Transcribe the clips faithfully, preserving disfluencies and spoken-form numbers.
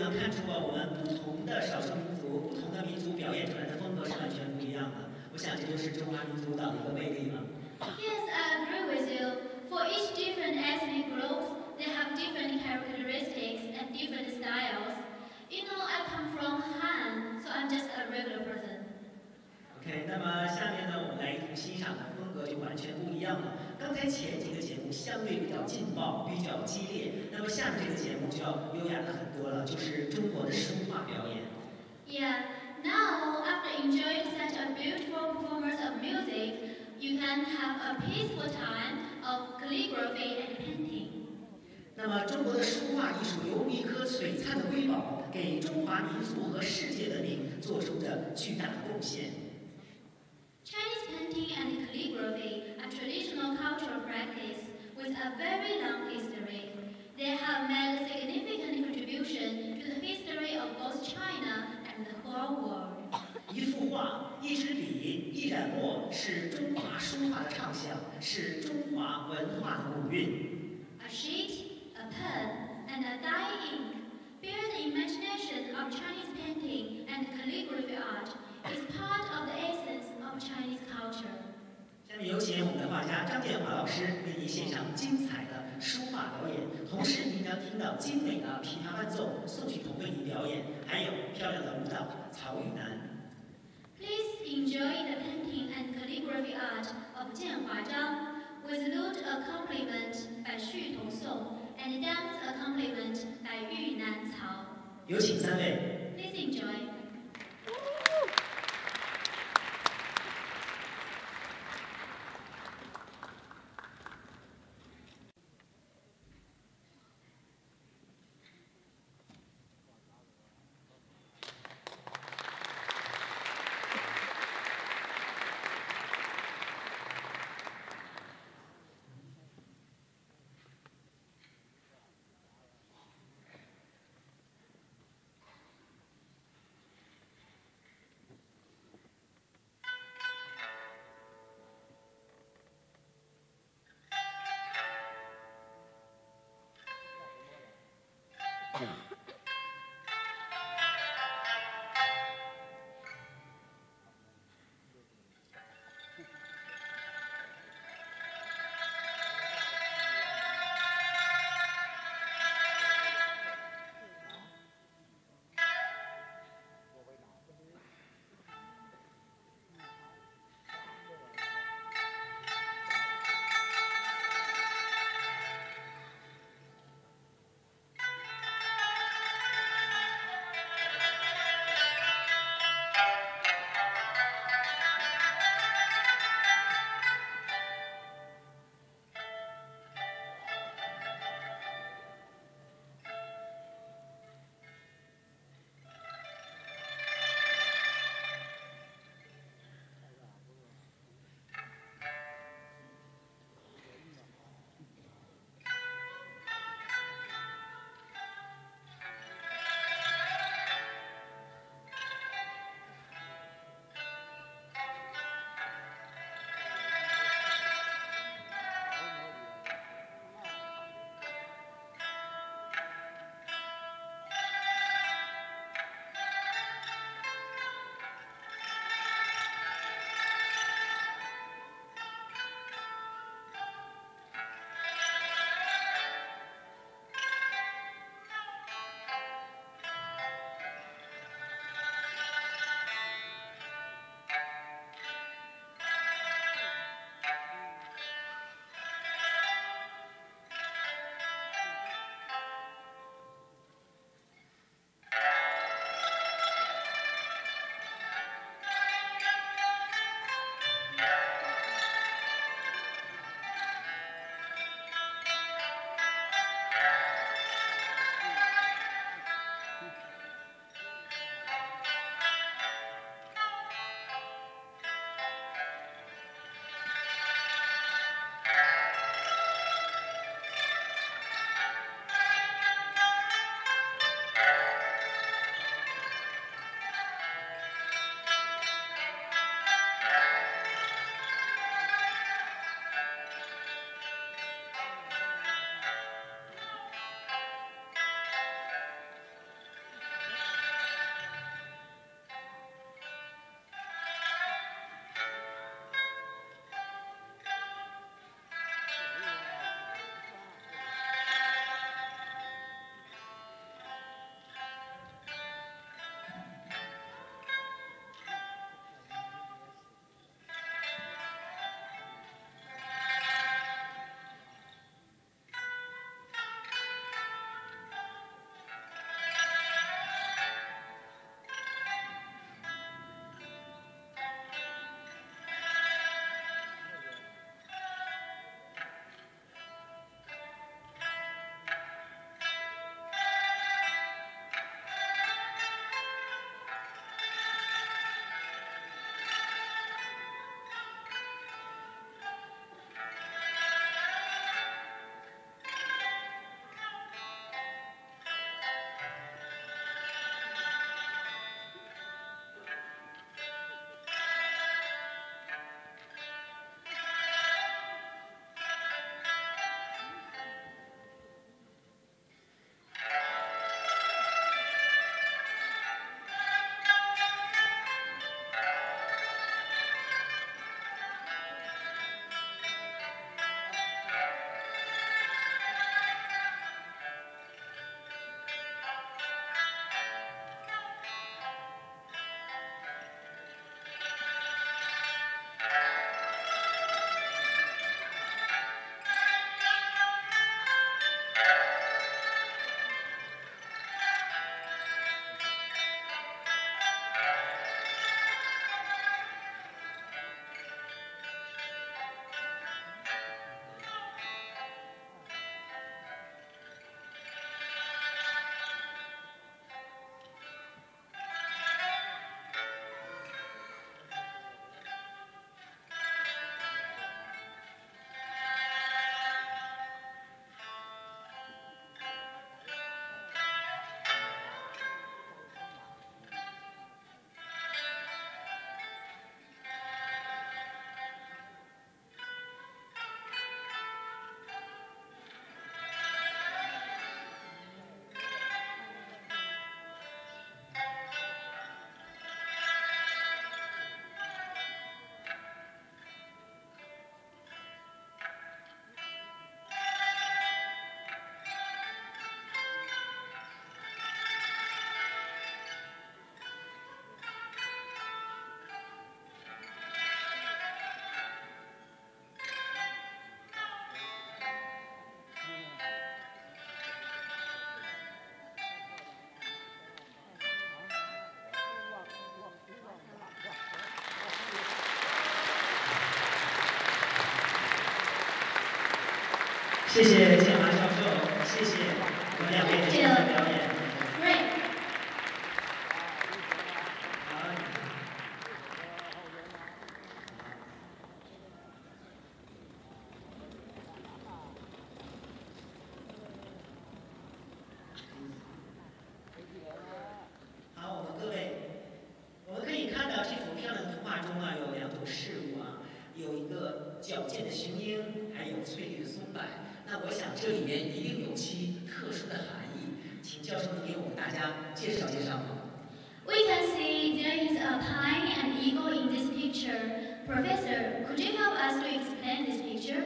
能看出啊，我们不同的少数民族、不同的民族表演出来的风格是完全不一样的。我想这就是中华民族舞蹈的一个魅力了。 Yes, I agree with you. For each different ethnic groups, they have different characteristics and different styles. You know, I come from Han, so I'm just a regular person. OK， 那么下面呢，我们来一同欣赏的风格就完全不一样了。刚才前几个节目相对比较劲爆、比较激烈，那么下面这个节目就要优雅的很多了，就是中国的书画表演。 Yeah, now after enjoying such a beautiful performance of music, you can have a peaceful time of calligraphy and painting. 那么，中国的书画艺术犹如一颗璀璨的瑰宝，给中华民族和世界文明做出着巨大的贡献。 Chinese painting and calligraphy are traditional cultural practice with a very long history. They have made a significant contribution to the history of both China and the whole world. 一幅画、一支笔、一染墨，是中华书画的唱响，是中华文化的母韵。 A sheet, a pen, and a dye ink bear the imagination of Chinese painting and calligraphy art is part of the essence of Chinese culture. 下面有请我们的画家张建华老师为您献上精彩的书画表演，同时您将听到精美的琵琶伴奏，宋曲彤为您表演，还有漂亮的舞蹈曹玉楠。 Please enjoy the painting and calligraphy art of Jianhua Zhang, with lute accompaniment by Xutong Sone and dance accompaniment by Yunan Cao. 有请三位。 Please enjoy. 谢谢建华教授，谢谢我们两位的精彩表演。 Great. 好，我们各位，我们可以看到这幅漂亮的图画中啊，有两种事物啊，有一个矫健的雄鹰，还有翠绿的松柏。那我想这里面一定有其特殊的含义，请教授能给我们大家介绍介绍吗？ We can see there is a pine and eagle in this picture. Professor, could you help us to explain this picture?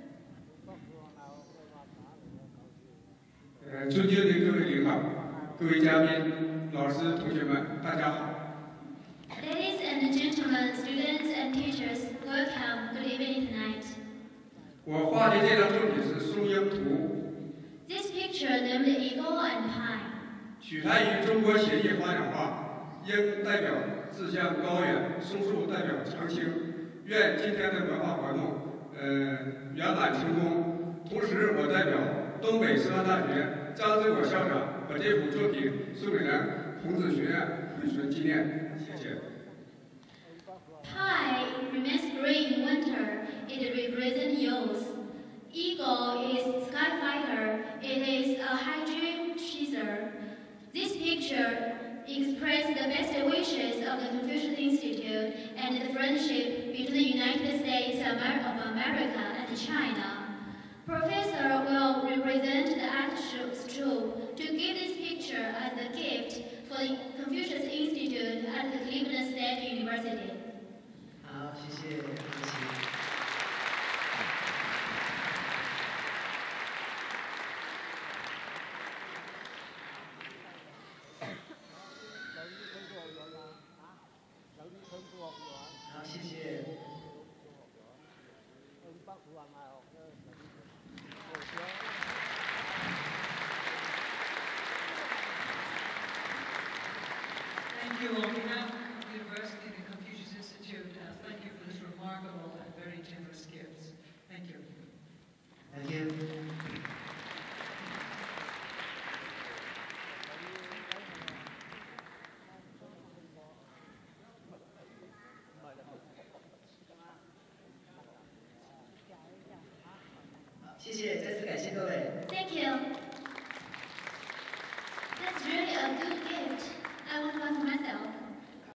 呃，尊敬的各位领导、各位嘉宾、老师、同学们，大家好。 Ladies and gentlemen, students and teachers, welcome. Good evening tonight. 我画的这张作品是松鹰图， This picture named Eagle and Pine. 取材于中国写意花鸟画。鹰代表志向高远，松树代表长青。愿今天的文化活动，呃，圆满成功。同时，我代表东北师范大学张志果校长把这幅作品送给了孔子学院回存纪念，谢谢。 Pine remains green in winter. It represents youth. Eagle is sky fighter. It is a high dream chaser. This picture expresses the best wishes of the Confucius Institute and the friendship between the United States of America and China. Professor will represent the art troupe to give this picture as a gift for the Confucius Institute at the Cleveland State University. 好，谢谢，谢谢。 好，谢谢。 Thank you on behalf of the University and the Confucius Institute. Uh, thank you for this remarkable and very generous gifts. Thank you. Thank you. Thank you. That's really a good